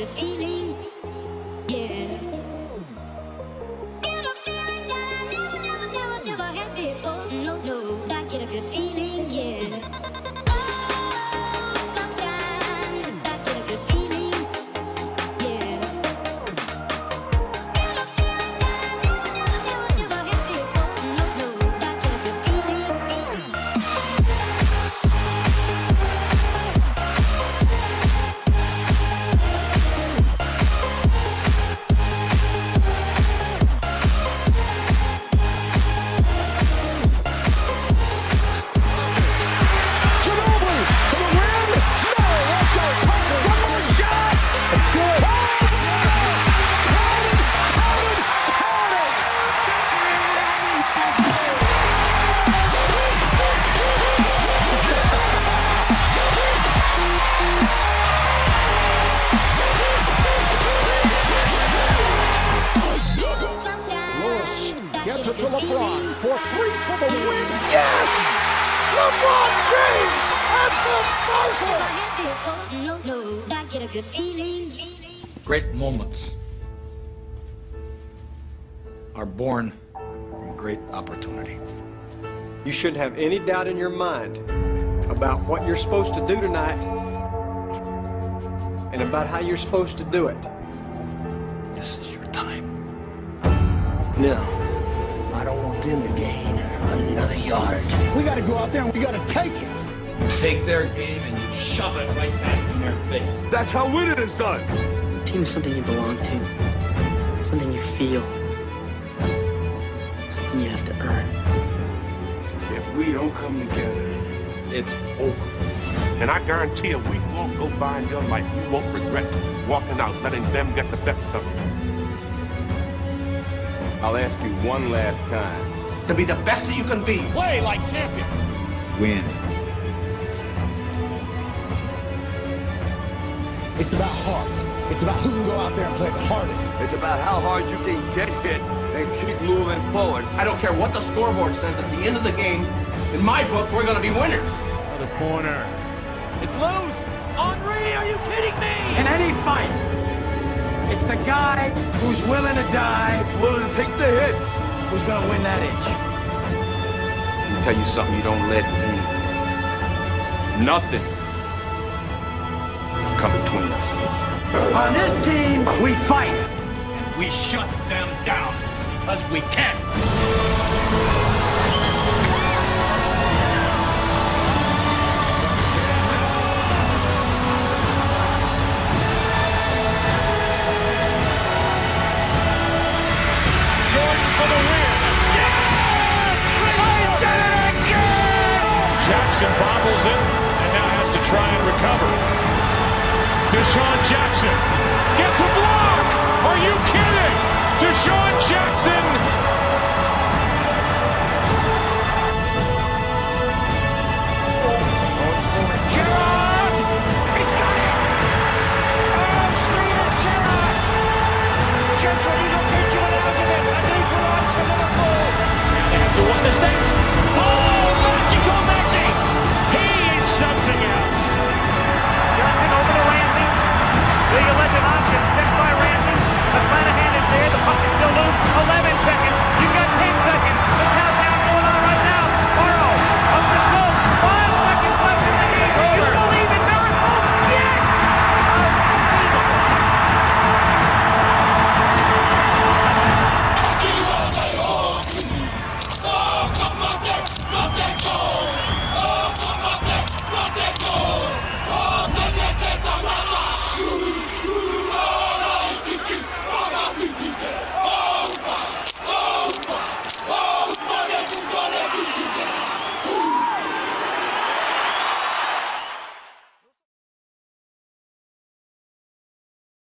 good feeling, yeah. Get a feeling that I never had before. No, I get a good feeling, yeah. Oh, sometimes I get a good feeling, yeah. Get a feeling that I never had before. No, I get a good feeling. Gets it to LeBron for three for the win. Yes! LeBron James at the buzzer! No, I get a good feeling. Great moments are born from great opportunity. You shouldn't have any doubt in your mind about what you're supposed to do tonight and about how you're supposed to do it. This is your time. No, I don't want them to gain another yard. We got to go out there and we got to take it. You take their game and you shove it right back in their face. That's how winning is done. Team is something you belong to, something you feel, something you have to earn. If we don't come together, It's over. and I guarantee a week won't go by in your life, you won't regret walking out, letting them get the best of you. I'll ask you one last time. To be the best that you can be. Play like champions. Win. It's about heart. It's about who can go out there and play the hardest. It's about how hard you can get hit and keep moving forward. I don't care what the scoreboard says at the end of the game. In my book, we're going to be winners. The corner. It's loose. Henri, are you kidding me? In any fight, it's the guy who's willing to die, Willing to take the hits. who's gonna win that inch. Let me tell you something you don't let anything. Nothing come between us. On this team, we fight. We shut them down because we can. Jackson bobbles it and now has to try and recover. Deshaun Jackson gets a block! Are you kidding? Deshaun Jackson